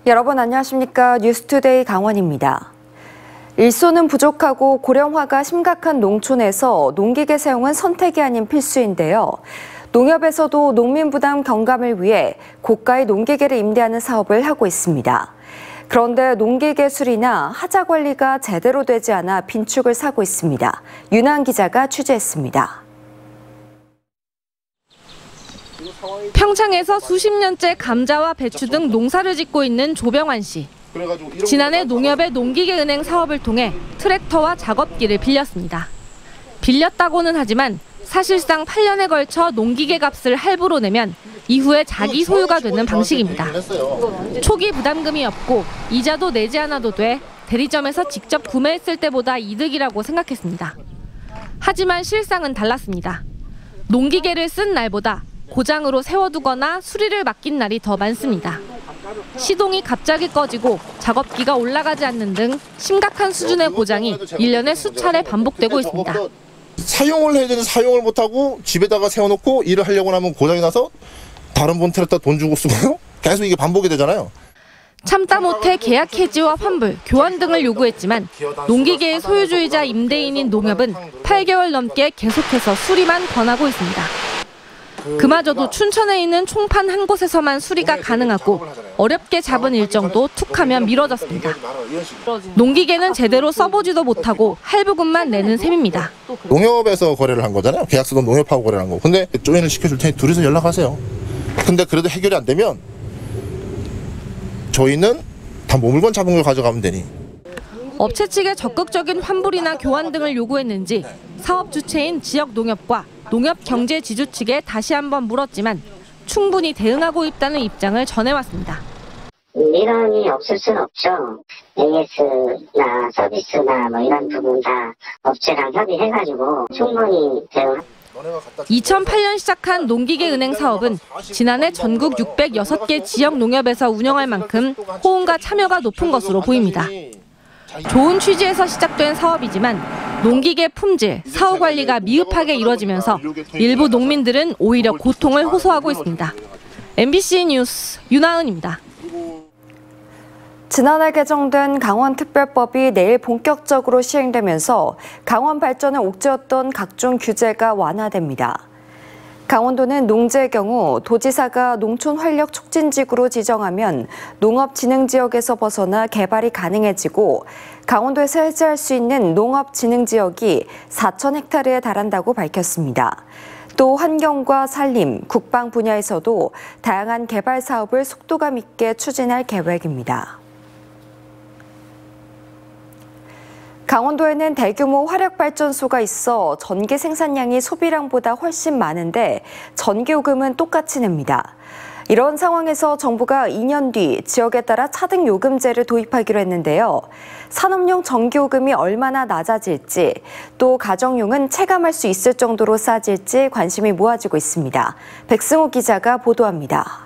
여러분 안녕하십니까? 뉴스투데이 강원입니다. 일손은 부족하고 고령화가 심각한 농촌에서 농기계 사용은 선택이 아닌 필수인데요. 농협에서도 농민 부담 경감을 위해 고가의 농기계를 임대하는 사업을 하고 있습니다. 그런데 농기계 수리나 하자 관리가 제대로 되지 않아 빈축을 사고 있습니다. 윤하은 기자가 취재했습니다. 평창에서 수십 년째 감자와 배추 등 농사를 짓고 있는 조병환 씨. 지난해 농협의 농기계 은행 사업을 통해 트랙터와 작업기를 빌렸습니다. 빌렸다고는 하지만 사실상 8년에 걸쳐 농기계 값을 할부로 내면 이후에 자기 소유가 되는 방식입니다. 초기 부담금이 없고 이자도 내지 않아도 돼 대리점에서 직접 구매했을 때보다 이득이라고 생각했습니다. 하지만 실상은 달랐습니다. 농기계를 쓴 날보다 고장으로 세워두거나 수리를 맡긴 날이 더 많습니다. 시동이 갑자기 꺼지고 작업기가 올라가지 않는 등 심각한 수준의 고장이 1년에 수차례 반복되고 있습니다. 사용을 해야 되는데 사용을 못하고 집에다가 세워놓고 일을 하려고 하면 고장이 나서 다른 분 트랙터 돈 주고 쓰고요. 계속 이게 반복이 되잖아요. 참다 못해 계약 해지와 환불, 교환 등을 요구했지만 농기계의 소유주이자 임대인인 농협은 8개월 넘게 계속해서 수리만 권하고 있습니다. 그마저도 춘천에 있는 총판 한 곳에서만 수리가 가능하고 어렵게 잡은 일정도 툭하면 미뤄졌습니다. 농기계는 제대로 써보지도 못하고 할부금만 내는 셈입니다. 농협에서 거래를 한 거잖아요. 계약서도 농협하고 거래를 한 거고. 근데 조인을 시켜줄 테니 둘이서 연락하세요. 근데 그래도 해결이 안 되면 저희는 다 모물건 잡은 걸 가져가면 되니. 업체 측의 적극적인 환불이나 교환 등을 요구했는지 사업 주체인 지역 농협과 농협 경제지주 측에 다시 한번 물었지만 충분히 대응하고 있다는 입장을 전해왔습니다. 민원이 없을 수는 없죠. AS나 서비스나 이런 부분 다 업체랑 협의해가지고 충분히 대응합니다. 2008년 시작한 농기계 은행 사업은 지난해 전국 606개 지역 농협에서 운영할 만큼 호응과 참여가 높은 것으로 보입니다. 좋은 취지에서 시작된 사업이지만 농기계 품질, 사후 관리가 미흡하게 이루어지면서 일부 농민들은 오히려 고통을 호소하고 있습니다. MBC 뉴스 윤하은입니다. 지난해 개정된 강원특별법이 내일 본격적으로 시행되면서 강원 발전을 옥죄었던 각종 규제가 완화됩니다. 강원도는 농지의 경우 도지사가 농촌 활력 촉진지구로 지정하면 농업진흥지역에서 벗어나 개발이 가능해지고 강원도에서 해제할 수 있는 농업진흥지역이 4,000헥타르에 달한다고 밝혔습니다. 또 환경과 산림, 국방 분야에서도 다양한 개발 사업을 속도감 있게 추진할 계획입니다. 강원도에는 대규모 화력발전소가 있어 전기 생산량이 소비량보다 훨씬 많은데 전기요금은 똑같이 냅니다. 이런 상황에서 정부가 2년 뒤 지역에 따라 차등 요금제를 도입하기로 했는데요. 산업용 전기요금이 얼마나 낮아질지 또 가정용은 체감할 수 있을 정도로 싸질지 관심이 모아지고 있습니다. 백승호 기자가 보도합니다.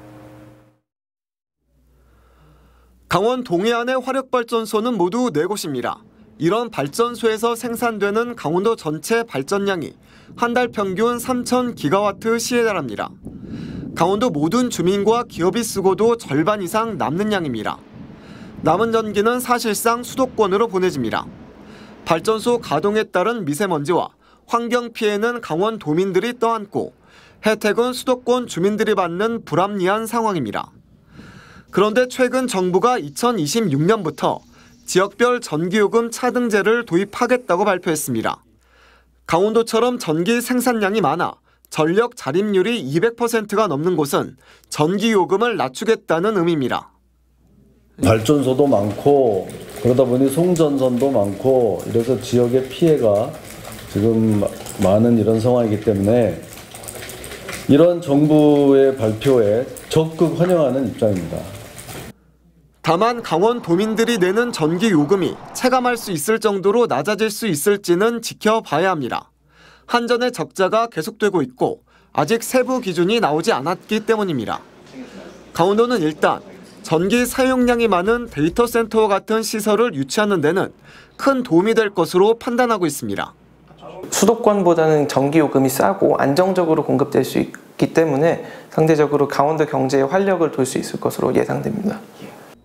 강원 동해안의 화력발전소는 모두 4곳입니다. 이런 발전소에서 생산되는 강원도 전체 발전량이 한 달 평균 3,000기가와트 시에 달합니다. 강원도 모든 주민과 기업이 쓰고도 절반 이상 남는 양입니다. 남은 전기는 사실상 수도권으로 보내집니다. 발전소 가동에 따른 미세먼지와 환경 피해는 강원 도민들이 떠안고 혜택은 수도권 주민들이 받는 불합리한 상황입니다. 그런데 최근 정부가 2026년부터 지역별 전기요금 차등제를 도입하겠다고 발표했습니다. 강원도처럼 전기 생산량이 많아 전력 자립률이 200%가 넘는 곳은 전기요금을 낮추겠다는 의미입니다. 발전소도 많고 그러다 보니 송전선도 많고 이래서 지역의 피해가 지금 많은 이런 상황이기 때문에 이런 정부의 발표에 적극 환영하는 입장입니다. 다만 강원 도민들이 내는 전기 요금이 체감할 수 있을 정도로 낮아질 수 있을지는 지켜봐야 합니다. 한전의 적자가 계속되고 있고 아직 세부 기준이 나오지 않았기 때문입니다. 강원도는 일단 전기 사용량이 많은 데이터 센터와 같은 시설을 유치하는 데는 큰 도움이 될 것으로 판단하고 있습니다. 수도권보다는 전기요금이 싸고 안정적으로 공급될 수 있기 때문에 상대적으로 강원도 경제에 활력을 돌 수 있을 것으로 예상됩니다.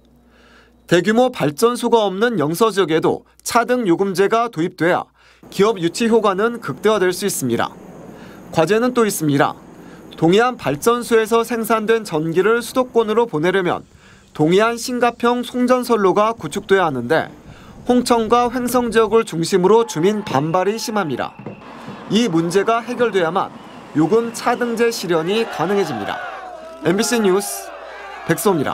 대규모 발전소가 없는 영서 지역에도 차등 요금제가 도입돼야 기업 유치 효과는 극대화될 수 있습니다. 과제는 또 있습니다. 동해안 발전소에서 생산된 전기를 수도권으로 보내려면 동해안 신갑형 송전선로가 구축돼야 하는데 홍천과 횡성 지역을 중심으로 주민 반발이 심합니다. 이 문제가 해결돼야만 요금 차등제 실현이 가능해집니다. MBC 뉴스 백소입니다.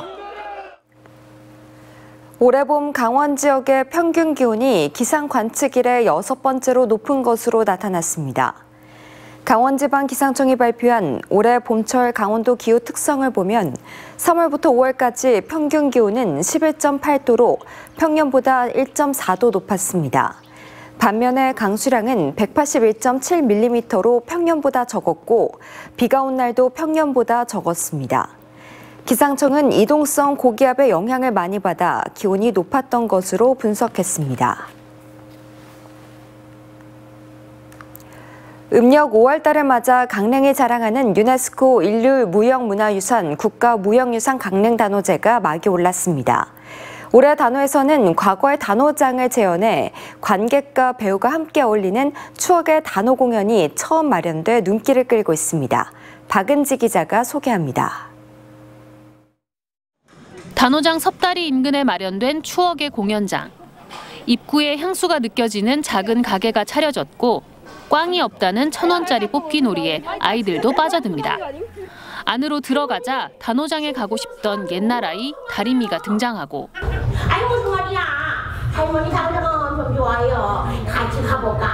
올해 봄 강원 지역의 평균 기온이 기상 관측 이래 6번째로 높은 것으로 나타났습니다. 강원지방기상청이 발표한 올해 봄철 강원도 기후 특성을 보면 3월부터 5월까지 평균 기온은 11.8도로 평년보다 1.4도 높았습니다. 반면에 강수량은 181.7mm로 평년보다 적었고 비가 온 날도 평년보다 적었습니다. 기상청은 이동성 고기압의 영향을 많이 받아 기온이 높았던 것으로 분석했습니다. 음력 5월 달을 맞아 강릉이 자랑하는 유네스코 인류무형문화유산 국가무형유산 강릉단오제가 막이 올랐습니다. 올해 단오에서는 과거의 단오장을 재현해 관객과 배우가 함께 어울리는 추억의 단오 공연이 처음 마련돼 눈길을 끌고 있습니다. 박은지 기자가 소개합니다. 단오장 섭다리 인근에 마련된 추억의 공연장. 입구에 향수가 느껴지는 작은 가게가 차려졌고 꽝이 없다는 1,000원짜리 뽑기 놀이에 아이들도 빠져듭니다. 안으로 들어가자 단오장에 가고 싶던 옛날 아이 다리미가 등장하고 아이 무슨 말이야. 할머니 장사가 엄청 좋아요. 같이 가볼까?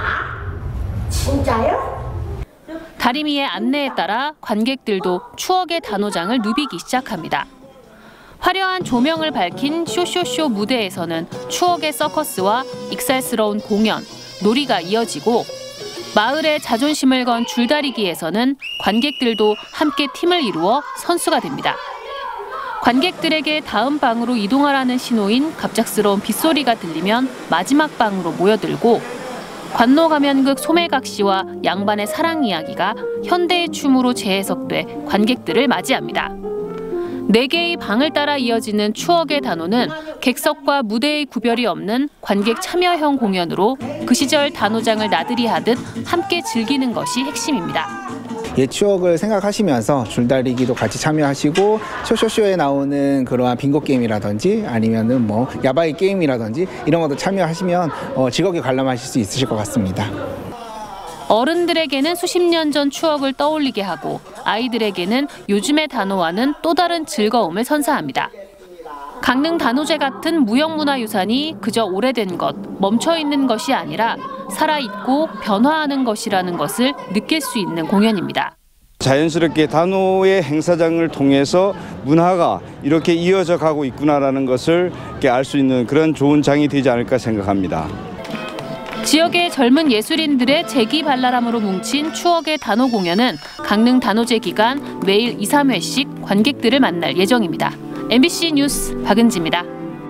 진짜요? 다리미의 안내에 따라 관객들도 추억의 단오장을 누비기 시작합니다. 화려한 조명을 밝힌 쇼쇼쇼 무대에서는 추억의 서커스와 익살스러운 공연, 놀이가 이어지고 마을의 자존심을 건 줄다리기에서는 관객들도 함께 팀을 이루어 선수가 됩니다. 관객들에게 다음 방으로 이동하라는 신호인 갑작스러운 빗소리가 들리면 마지막 방으로 모여들고 관노가면극 소매각시와 양반의 사랑 이야기가 현대의 춤으로 재해석돼 관객들을 맞이합니다. 4개의 방을 따라 이어지는 추억의 단오는 객석과 무대의 구별이 없는 관객 참여형 공연으로 그 시절 단오장을 나들이 하듯 함께 즐기는 것이 핵심입니다. 옛 추억을 생각하시면서 줄다리기도 같이 참여하시고 쇼쇼쇼에 나오는 그러한 빙고 게임이라든지 아니면은 뭐 야바이 게임이라든지 이런 것도 참여하시면 즐겁게 관람하실 수 있으실 것 같습니다. 어른들에게는 수십 년 전 추억을 떠올리게 하고 아이들에게는 요즘의 단오와는 또 다른 즐거움을 선사합니다. 강릉 단오제 같은 무형문화유산이 그저 오래된 것, 멈춰있는 것이 아니라 살아있고 변화하는 것이라는 것을 느낄 수 있는 공연입니다. 자연스럽게 단오의 행사장을 통해서 문화가 이렇게 이어져 가고 있구나라는 것을 알 수 있는 그런 좋은 장이 되지 않을까 생각합니다. 지역의 젊은 예술인들의 재기발랄함으로 뭉친 추억의 단오 공연은 강릉 단오제 기간 매일 2, 3회씩 관객들을 만날 예정입니다. MBC 뉴스 박은지입니다.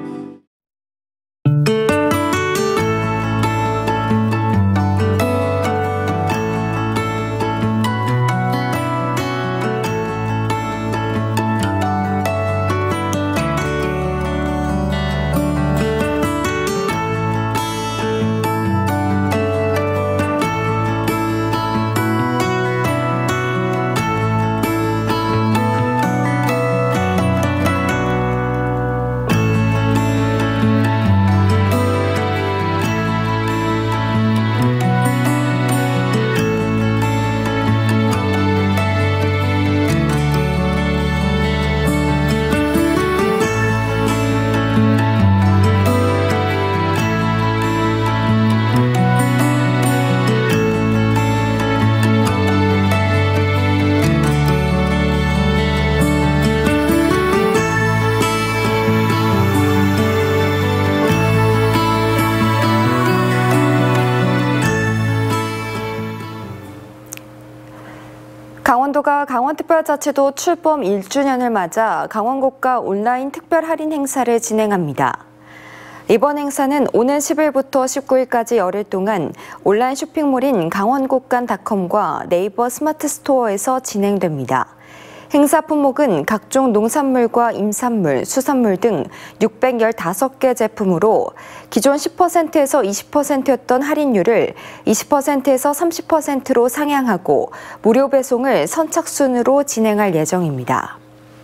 강원도가 강원특별자치도 출범 1주년을 맞아 강원고가 온라인 특별 할인 행사를 진행합니다. 이번 행사는 오는 10일부터 19일까지 열흘 동안 온라인 쇼핑몰인 강원곡간닷컴과 네이버 스마트 스토어에서 진행됩니다. 행사 품목은 각종 농산물과 임산물, 수산물 등 615개 제품으로 기존 10%에서 20%였던 할인율을 20%에서 30%로 상향하고 무료 배송을 선착순으로 진행할 예정입니다.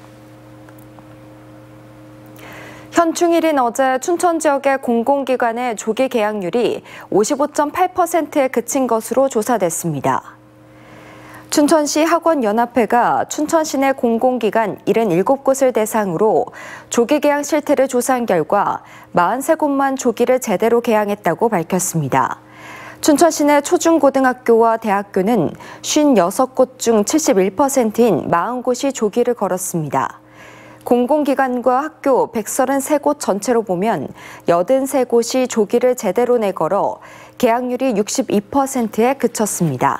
현충일인 어제 춘천 지역의 공공기관의 조기 개학률이 55.8%에 그친 것으로 조사됐습니다. 춘천시 학원연합회가 춘천시 내 공공기관 77곳을 대상으로 조기 개학 실태를 조사한 결과 43곳만 조기를 제대로 개학했다고 밝혔습니다. 춘천시 내 초중고등학교와 대학교는 56곳 중 71%인 40곳이 조기를 걸었습니다. 공공기관과 학교 133곳 전체로 보면 83곳이 조기를 제대로 내걸어 개학률이 62%에 그쳤습니다.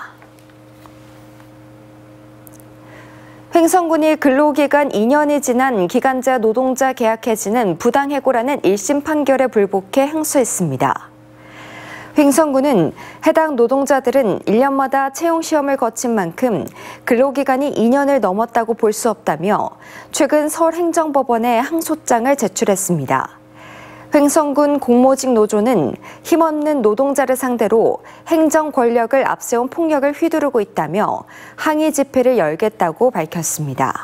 횡성군이 근로기간 2년이 지난 기간제 노동자 계약 해지는 부당해고라는 1심 판결에 불복해 항소했습니다. 횡성군은 해당 노동자들은 1년마다 채용시험을 거친 만큼 근로기간이 2년을 넘었다고 볼 수 없다며 최근 서울행정법원에 항소장을 제출했습니다. 횡성군 공모직 노조는 힘없는 노동자를 상대로 행정 권력을 앞세운 폭력을 휘두르고 있다며 항의 집회를 열겠다고 밝혔습니다.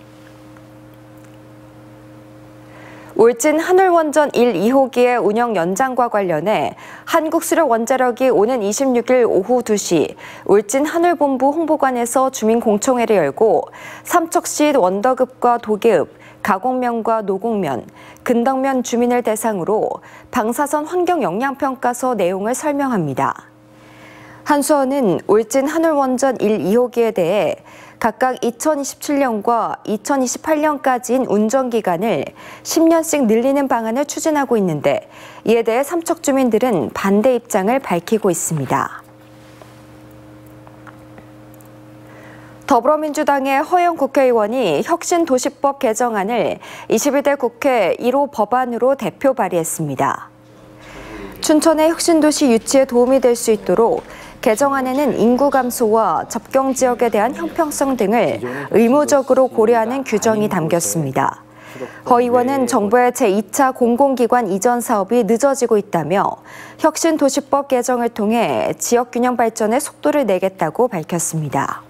울진 한울원전 1, 2호기의 운영 연장과 관련해 한국수력원자력이 오는 26일 오후 2시 울진 한울본부 홍보관에서 주민공청회를 열고 삼척시 원더급과 도계읍, 가곡면과 노곡면, 근덕면 주민을 대상으로 방사선 환경영향평가서 내용을 설명합니다. 한수원은 울진 한울원전 1, 2호기에 대해 각각 2027년과 2028년까지인 운전기간을 10년씩 늘리는 방안을 추진하고 있는데 이에 대해 삼척 주민들은 반대 입장을 밝히고 있습니다. 더불어민주당의 허영 국회의원이 혁신도시법 개정안을 21대 국회 1호 법안으로 대표 발의했습니다. 춘천의 혁신도시 유치에 도움이 될 수 있도록 개정안에는 인구 감소와 접경 지역에 대한 형평성 등을 의무적으로 고려하는 규정이 담겼습니다. 허 의원은 정부의 제2차 공공기관 이전 사업이 늦어지고 있다며 혁신도시법 개정을 통해 지역균형 발전에 속도를 내겠다고 밝혔습니다.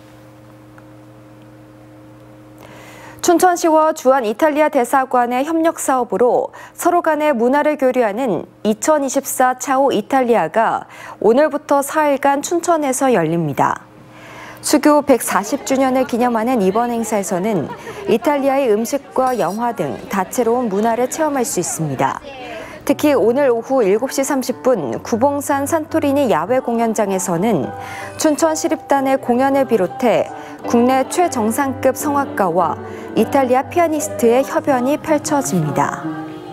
춘천시와 주한 이탈리아 대사관의 협력 사업으로 서로 간의 문화를 교류하는 2024 차오 이탈리아가 오늘부터 4일간 춘천에서 열립니다. 수교 140주년을 기념하는 이번 행사에서는 이탈리아의 음식과 영화 등 다채로운 문화를 체험할 수 있습니다. 특히 오늘 오후 7시 30분 구봉산 산토리니 야외 공연장에서는 춘천시립단의 공연을 비롯해 국내 최정상급 성악가와 이탈리아 피아니스트의 협연이 펼쳐집니다.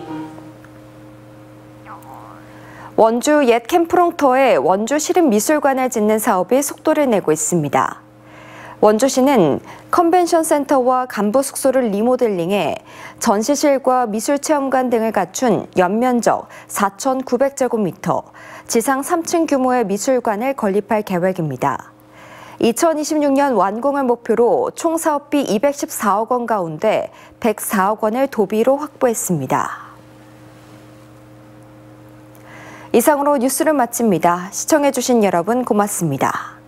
원주 옛 캠프롱터에 원주 시립미술관을 짓는 사업이 속도를 내고 있습니다. 원주시는 컨벤션 센터와 간부 숙소를 리모델링해 전시실과 미술체험관 등을 갖춘 연면적 4,900제곱미터, 지상 3층 규모의 미술관을 건립할 계획입니다. 2026년 완공을 목표로 총 사업비 214억 원 가운데 104억 원을 도비로 확보했습니다. 이상으로 뉴스를 마칩니다. 시청해주신 여러분 고맙습니다.